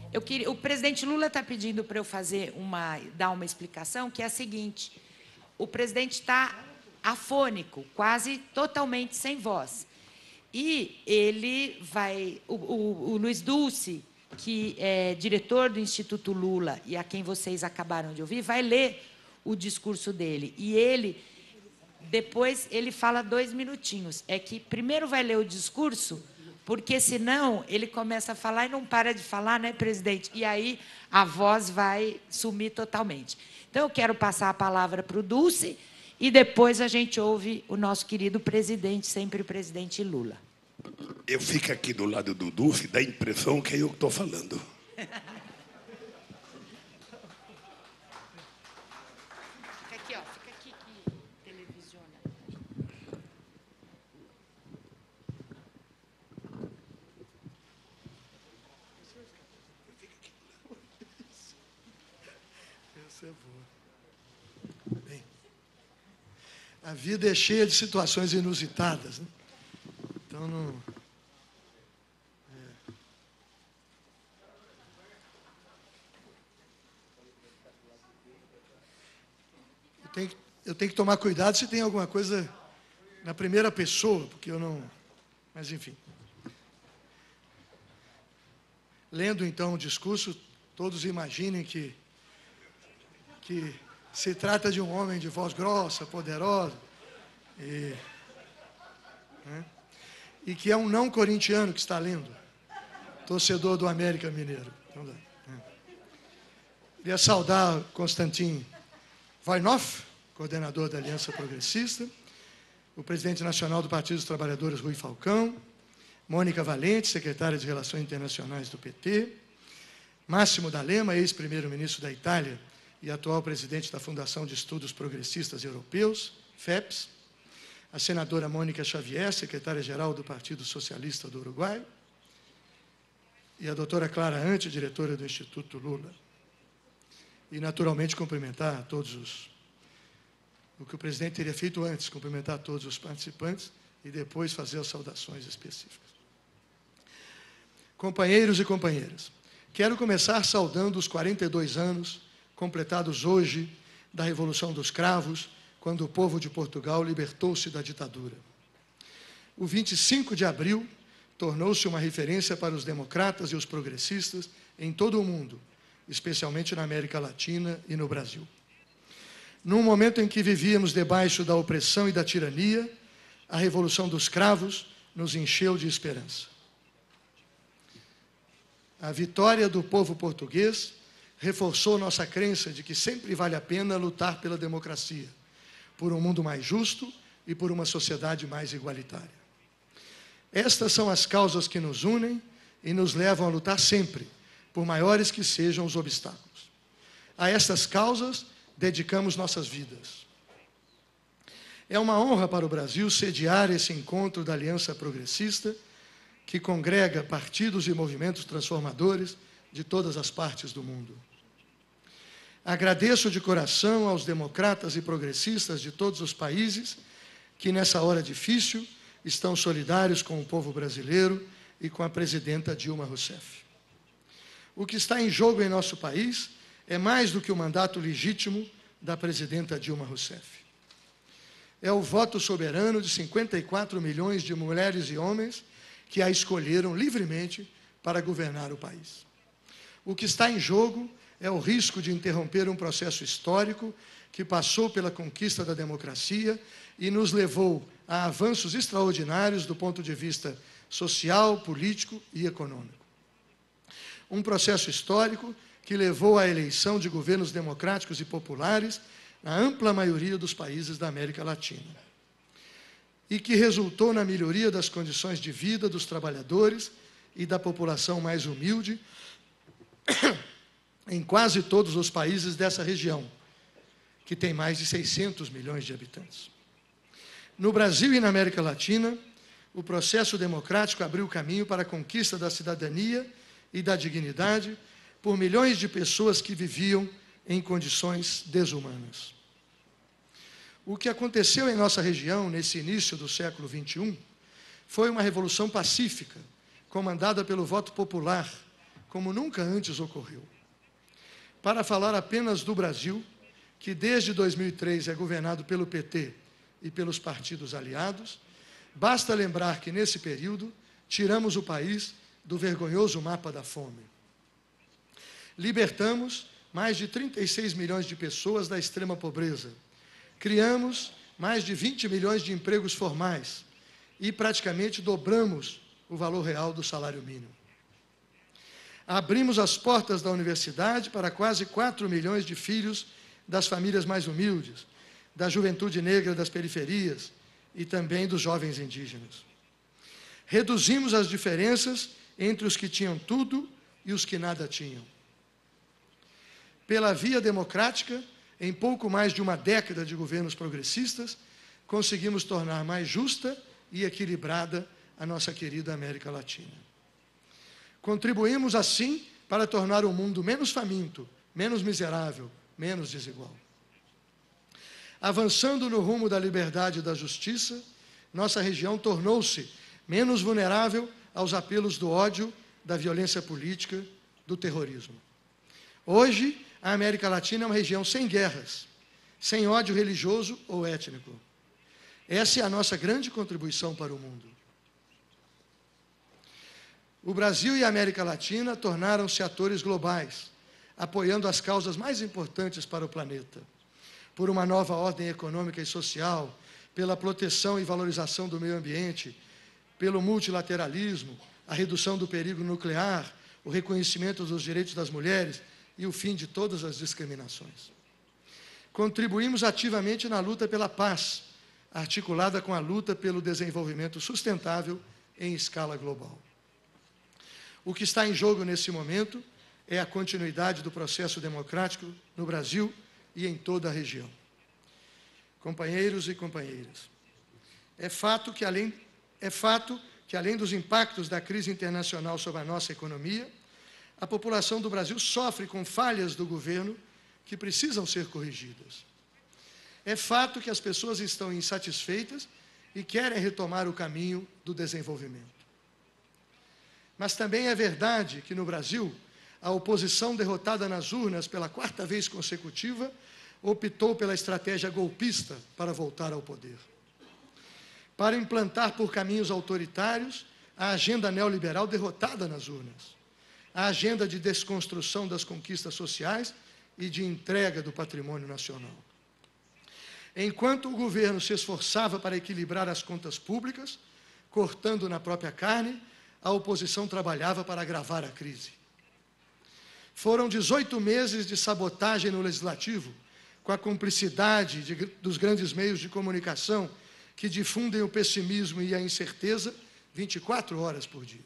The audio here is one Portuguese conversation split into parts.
O presidente Lula está pedindo para eu dar uma explicação, que é a seguinte: o presidente está afônico, quase totalmente sem voz. E ele vai... O Luiz Dulce, que é diretor do Instituto Lula, e a quem vocês acabaram de ouvir, vai ler o discurso dele. E ele, depois, ele fala 2 minutinhos. É que primeiro vai ler o discurso, porque senão ele começa a falar e não para de falar, né, presidente? E aí a voz vai sumir totalmente. Então, eu quero passar a palavra para o Dulce, e depois a gente ouve o nosso querido presidente, sempre o presidente Lula. Eu fico aqui do lado do Dulce, dá a impressão que é eu que estou falando. Fica aqui, ó, fica aqui que televisiona. Essa é boa. Bem, a vida é cheia de situações inusitadas, né? Então, não... Eu tenho que tomar cuidado se tem alguma coisa na primeira pessoa, porque eu não... Mas, enfim. Lendo, então, o discurso, todos imaginem que se trata de um homem de voz grossa, poderosa, e que é um não corintiano que está lendo, torcedor do América Mineiro. Então, queria saudar Konstantin Vainov, coordenador da Aliança Progressista, o presidente nacional do Partido dos Trabalhadores, Rui Falcão, Mônica Valente, secretária de Relações Internacionais do PT, Máximo D'Alema, ex-primeiro-ministro da Itália e atual presidente da Fundação de Estudos Progressistas Europeus, FEPS, a senadora Mônica Xavier, secretária-geral do Partido Socialista do Uruguai, e a doutora Clara Ante, diretora do Instituto Lula. E, naturalmente, cumprimentar a todos o que o presidente teria feito antes, cumprimentar todos os participantes e depois fazer as saudações específicas. Companheiros e companheiras, quero começar saudando os 42 anos completados hoje da Revolução dos Cravos, quando o povo de Portugal libertou-se da ditadura. O 25 de abril tornou-se uma referência para os democratas e os progressistas em todo o mundo, especialmente na América Latina e no Brasil. Num momento em que vivíamos debaixo da opressão e da tirania, a Revolução dos Cravos nos encheu de esperança. A vitória do povo português reforçou nossa crença de que sempre vale a pena lutar pela democracia, por um mundo mais justo e por uma sociedade mais igualitária. Estas são as causas que nos unem e nos levam a lutar sempre, por maiores que sejam os obstáculos. A estas causas dedicamos nossas vidas. É uma honra para o Brasil sediar esse encontro da Aliança Progressista, que congrega partidos e movimentos transformadores de todas as partes do mundo. Agradeço de coração aos democratas e progressistas de todos os países que, nessa hora difícil, estão solidários com o povo brasileiro e com a presidenta Dilma Rousseff. O que está em jogo em nosso país é mais do que o mandato legítimo da presidenta Dilma Rousseff. É o voto soberano de 54 milhões de mulheres e homens que a escolheram livremente para governar o país. O que está em jogo é o risco de interromper um processo histórico que passou pela conquista da democracia e nos levou a avanços extraordinários do ponto de vista social, político e econômico. Um processo histórico que levou à eleição de governos democráticos e populares na ampla maioria dos países da América Latina. E que resultou na melhoria das condições de vida dos trabalhadores e da população mais humilde em quase todos os países dessa região, que tem mais de 600 milhões de habitantes. No Brasil e na América Latina, o processo democrático abriu caminho para a conquista da cidadania e da dignidade por milhões de pessoas que viviam em condições desumanas. O que aconteceu em nossa região nesse início do século XXI foi uma revolução pacífica, comandada pelo voto popular, como nunca antes ocorreu. Para falar apenas do Brasil, que desde 2003 é governado pelo PT e pelos partidos aliados, basta lembrar que, nesse período, tiramos o país do vergonhoso mapa da fome. Libertamos mais de 36 milhões de pessoas da extrema pobreza. Criamos mais de 20 milhões de empregos formais e praticamente dobramos o valor real do salário mínimo. Abrimos as portas da universidade para quase 4 milhões de filhos das famílias mais humildes, da juventude negra das periferias e também dos jovens indígenas. Reduzimos as diferenças entre os que tinham tudo e os que nada tinham. Pela via democrática, em pouco mais de uma década de governos progressistas, conseguimos tornar mais justa e equilibrada a nossa querida América Latina. Contribuímos, assim, para tornar o mundo menos faminto, menos miserável, menos desigual. Avançando no rumo da liberdade e da justiça, nossa região tornou-se menos vulnerável aos apelos do ódio, da violência política, do terrorismo. Hoje, a América Latina é uma região sem guerras, sem ódio religioso ou étnico. Essa é a nossa grande contribuição para o mundo. O Brasil e a América Latina tornaram-se atores globais, apoiando as causas mais importantes para o planeta, por uma nova ordem econômica e social, pela proteção e valorização do meio ambiente, pelo multilateralismo, a redução do perigo nuclear, o reconhecimento dos direitos das mulheres e o fim de todas as discriminações. Contribuímos ativamente na luta pela paz, articulada com a luta pelo desenvolvimento sustentável em escala global. O que está em jogo nesse momento é a continuidade do processo democrático no Brasil e em toda a região. Companheiros e companheiras, é fato que além dos impactos da crise internacional sobre a nossa economia, a população do Brasil sofre com falhas do governo que precisam ser corrigidas. É fato que as pessoas estão insatisfeitas e querem retomar o caminho do desenvolvimento. Mas também é verdade que, no Brasil, a oposição derrotada nas urnas pela 4ª vez consecutiva optou pela estratégia golpista para voltar ao poder. Para implantar por caminhos autoritários a agenda neoliberal derrotada nas urnas, a agenda de desconstrução das conquistas sociais e de entrega do patrimônio nacional. Enquanto o governo se esforçava para equilibrar as contas públicas, cortando na própria carne, a oposição trabalhava para agravar a crise. Foram 18 meses de sabotagem no Legislativo, com a cumplicidade dos grandes meios de comunicação que difundem o pessimismo e a incerteza 24 horas por dia.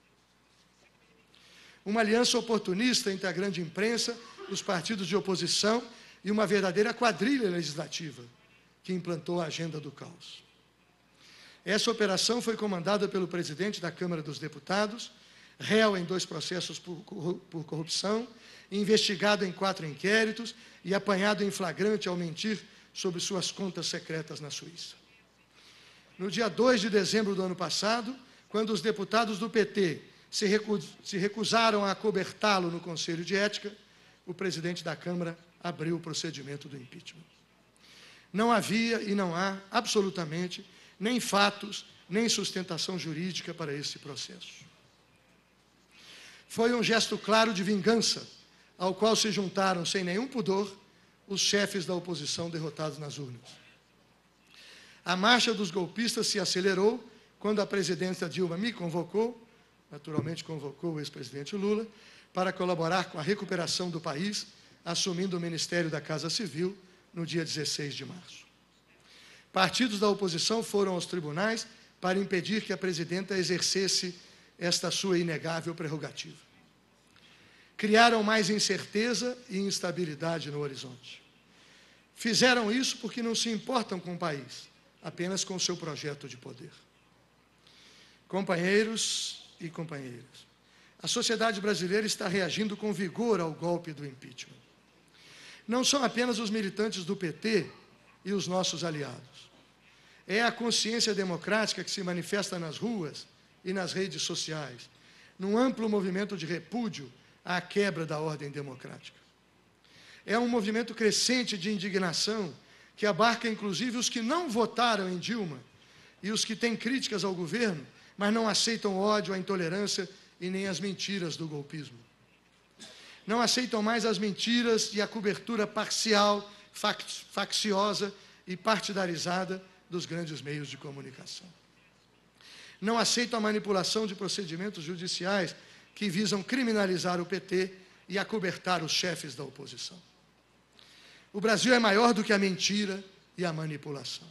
Uma aliança oportunista entre a grande imprensa, os partidos de oposição e uma verdadeira quadrilha legislativa que implantou a agenda do caos. Essa operação foi comandada pelo presidente da Câmara dos Deputados, réu em 2 processos por corrupção, investigado em 4 inquéritos e apanhado em flagrante ao mentir sobre suas contas secretas na Suíça. No dia 2 de dezembro do ano passado, quando os deputados do PT se recusaram a acobertá-lo no Conselho de Ética, o presidente da Câmara abriu o procedimento do impeachment. Não havia e não há, absolutamente, nem fatos, nem sustentação jurídica para esse processo. Foi um gesto claro de vingança, ao qual se juntaram, sem nenhum pudor, os chefes da oposição derrotados nas urnas. A marcha dos golpistas se acelerou quando a presidenta Dilma me convocou, naturalmente convocou o ex-presidente Lula, para colaborar com a recuperação do país, assumindo o Ministério da Casa Civil no dia 16 de março. Partidos da oposição foram aos tribunais para impedir que a presidenta exercesse esta sua inegável prerrogativa. Criaram mais incerteza e instabilidade no horizonte. Fizeram isso porque não se importam com o país, apenas com o seu projeto de poder. Companheiros e companheiras, a sociedade brasileira está reagindo com vigor ao golpe do impeachment. Não são apenas os militantes do PT e os nossos aliados. É a consciência democrática que se manifesta nas ruas e nas redes sociais, num amplo movimento de repúdio à quebra da ordem democrática. É um movimento crescente de indignação que abarca, inclusive, os que não votaram em Dilma e os que têm críticas ao governo, mas não aceitam o ódio, a intolerância e nem as mentiras do golpismo. Não aceitam mais as mentiras e a cobertura parcial, facciosa e partidarizada dos grandes meios de comunicação. Não aceitam a manipulação de procedimentos judiciais que visam criminalizar o PT e acobertar os chefes da oposição. O Brasil é maior do que a mentira e a manipulação.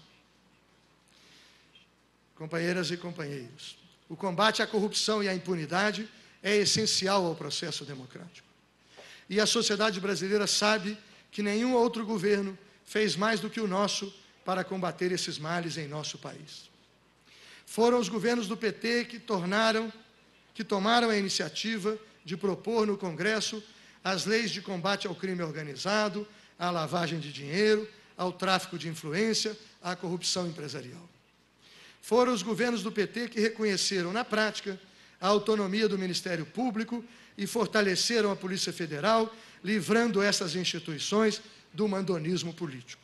Companheiras e companheiros, o combate à corrupção e à impunidade é essencial ao processo democrático. E a sociedade brasileira sabe que nenhum outro governo fez mais do que o nosso para combater esses males em nosso país. Foram os governos do PT que tomaram a iniciativa de propor no Congresso as leis de combate ao crime organizado, à lavagem de dinheiro, ao tráfico de influência, à corrupção empresarial. Foram os governos do PT que reconheceram, na prática, a autonomia do Ministério Público e fortaleceram a Polícia Federal, livrando essas instituições do mandonismo político.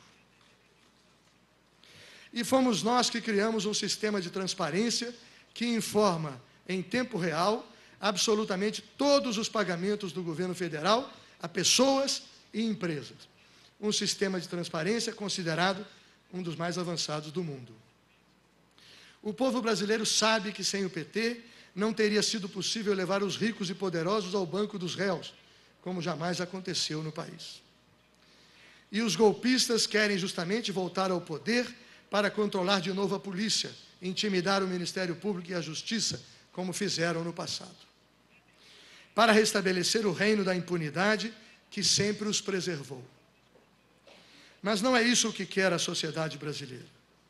E fomos nós que criamos um sistema de transparência que informa, em tempo real, absolutamente todos os pagamentos do governo federal a pessoas e empresas. Um sistema de transparência considerado um dos mais avançados do mundo. O povo brasileiro sabe que sem o PT não teria sido possível levar os ricos e poderosos ao banco dos réus, como jamais aconteceu no país. E os golpistas querem justamente voltar ao poder para controlar de novo a polícia, intimidar o Ministério Público e a Justiça, como fizeram no passado. Para restabelecer o reino da impunidade que sempre os preservou. Mas não é isso o que quer a sociedade brasileira.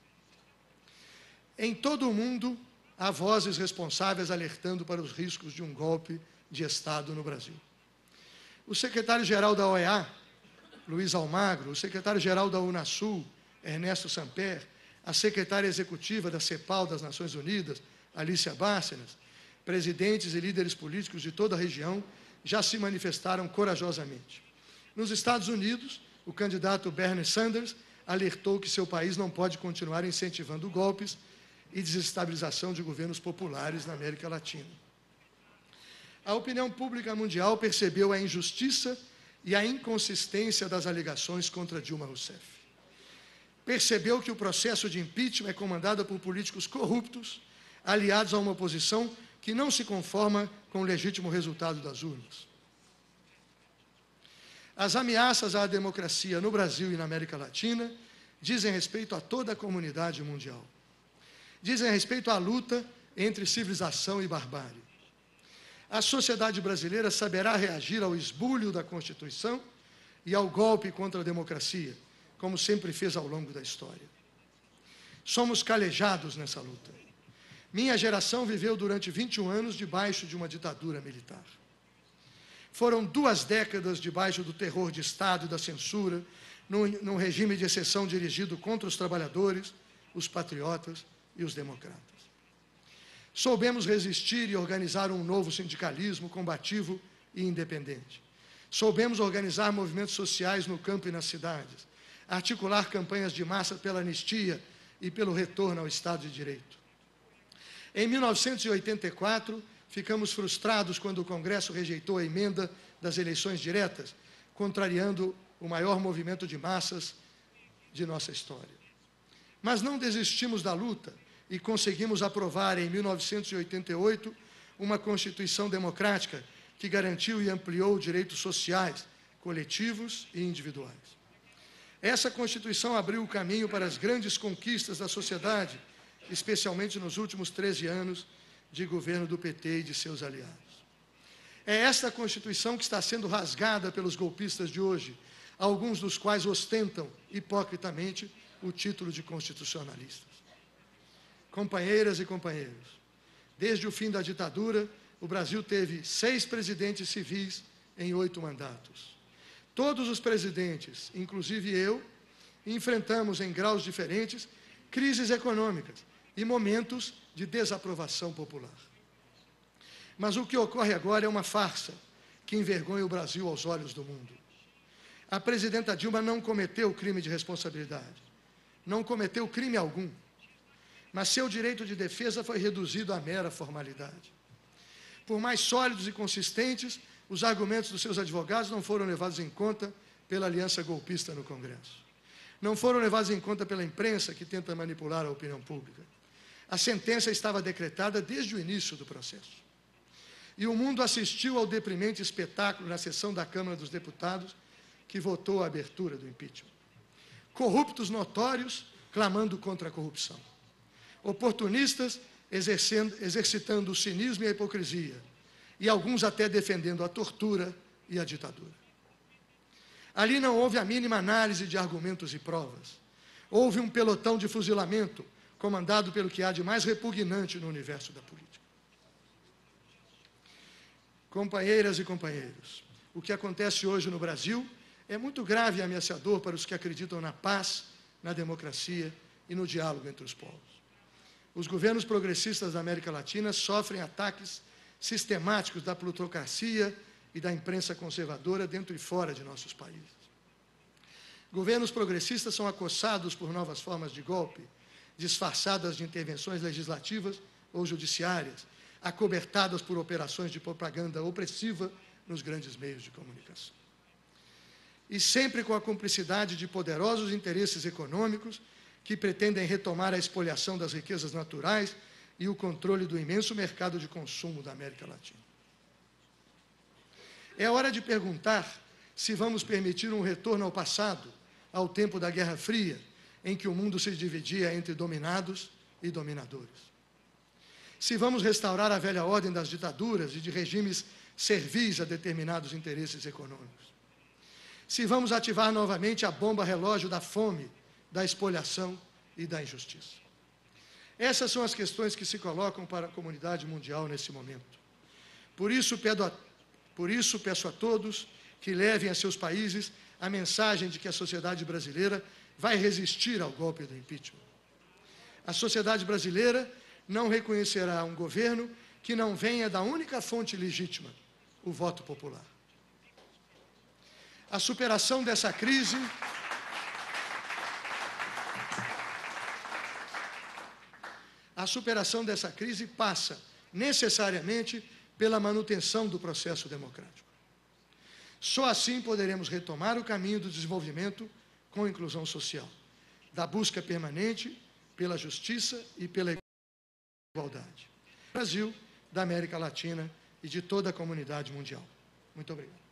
Em todo o mundo, há vozes responsáveis alertando para os riscos de um golpe de Estado no Brasil. O secretário-geral da OEA, Luiz Almagro, o secretário-geral da Unasul, Ernesto Samper, a secretária executiva da CEPAL das Nações Unidas, Alicia Bárcenas, presidentes e líderes políticos de toda a região já se manifestaram corajosamente. Nos Estados Unidos, o candidato Bernie Sanders alertou que seu país não pode continuar incentivando golpes e desestabilização de governos populares na América Latina. A opinião pública mundial percebeu a injustiça e a inconsistência das alegações contra Dilma Rousseff. Percebeu que o processo de impeachment é comandado por políticos corruptos, aliados a uma oposição que não se conforma com o legítimo resultado das urnas. As ameaças à democracia no Brasil e na América Latina dizem respeito a toda a comunidade mundial. Dizem respeito à luta entre civilização e barbárie. A sociedade brasileira saberá reagir ao esbulho da Constituição e ao golpe contra a democracia, como sempre fez ao longo da história. Somos calejados nessa luta. Minha geração viveu durante 21 anos debaixo de uma ditadura militar. Foram 2 décadas debaixo do terror de Estado e da censura, num regime de exceção dirigido contra os trabalhadores, os patriotas e os democratas. Soubemos resistir e organizar um novo sindicalismo combativo e independente. Soubemos organizar movimentos sociais no campo e nas cidades, articular campanhas de massa pela anistia e pelo retorno ao Estado de Direito. Em 1984, ficamos frustrados quando o Congresso rejeitou a emenda das eleições diretas, contrariando o maior movimento de massas de nossa história. Mas não desistimos da luta e conseguimos aprovar, em 1988, uma Constituição democrática que garantiu e ampliou direitos sociais, coletivos e individuais. Essa Constituição abriu o caminho para as grandes conquistas da sociedade, especialmente nos últimos 13 anos de governo do PT e de seus aliados. É esta Constituição que está sendo rasgada pelos golpistas de hoje, alguns dos quais ostentam, hipocritamente, o título de constitucionalistas. Companheiras e companheiros, desde o fim da ditadura, o Brasil teve 6 presidentes civis em 8 mandatos. Todos os presidentes, inclusive eu, enfrentamos em graus diferentes crises econômicas e momentos de desaprovação popular. Mas o que ocorre agora é uma farsa que envergonha o Brasil aos olhos do mundo. A presidenta Dilma não cometeu crime de responsabilidade, não cometeu crime algum, mas seu direito de defesa foi reduzido à mera formalidade. Por mais sólidos e consistentes, os argumentos dos seus advogados não foram levados em conta pela aliança golpista no Congresso. Não foram levados em conta pela imprensa, que tenta manipular a opinião pública. A sentença estava decretada desde o início do processo. E o mundo assistiu ao deprimente espetáculo na sessão da Câmara dos Deputados, que votou a abertura do impeachment. Corruptos notórios clamando contra a corrupção. Oportunistas exercitando o cinismo e a hipocrisia, e alguns até defendendo a tortura e a ditadura. Ali não houve a mínima análise de argumentos e provas. Houve um pelotão de fuzilamento, comandado pelo que há de mais repugnante no universo da política. Companheiras e companheiros, o que acontece hoje no Brasil é muito grave e ameaçador para os que acreditam na paz, na democracia e no diálogo entre os povos. Os governos progressistas da América Latina sofrem ataques sistemáticos da plutocracia e da imprensa conservadora dentro e fora de nossos países. Governos progressistas são acossados por novas formas de golpe, disfarçadas de intervenções legislativas ou judiciárias, acobertadas por operações de propaganda opressiva nos grandes meios de comunicação. E sempre com a cumplicidade de poderosos interesses econômicos que pretendem retomar a espoliação das riquezas naturais e o controle do imenso mercado de consumo da América Latina. É hora de perguntar se vamos permitir um retorno ao passado, ao tempo da Guerra Fria, em que o mundo se dividia entre dominados e dominadores. Se vamos restaurar a velha ordem das ditaduras e de regimes servis a determinados interesses econômicos. Se vamos ativar novamente a bomba relógio da fome, da espoliação e da injustiça. Essas são as questões que se colocam para a comunidade mundial nesse momento. Por isso peço a todos que levem a seus países a mensagem de que a sociedade brasileira vai resistir ao golpe do impeachment. A sociedade brasileira não reconhecerá um governo que não venha da única fonte legítima, o voto popular. A superação dessa crise passa necessariamente pela manutenção do processo democrático. Só assim poderemos retomar o caminho do desenvolvimento com inclusão social, da busca permanente pela justiça e pela igualdade. Do Brasil, da América Latina e de toda a comunidade mundial. Muito obrigado.